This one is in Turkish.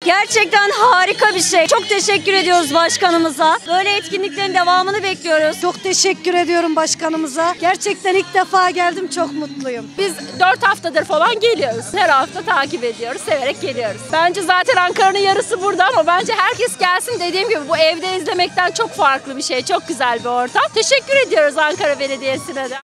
Gerçekten harika bir şey. Çok teşekkür ediyoruz başkanımıza. Böyle etkinliklerin devamını bekliyoruz. Çok teşekkür ediyorum başkanımıza. Gerçekten ilk defa geldim, çok mutluyum. Biz 4 haftadır falan geliyoruz. Her hafta takip ediyoruz, severek geliyoruz. Bence zaten Ankara'nın yarısı burada ama bence herkes gelsin. Dediğim gibi bu evde izlemekten çok farklı bir şey. Çok güzel bir ortam. Teşekkür ediyoruz Ankara Belediyesi'ne de.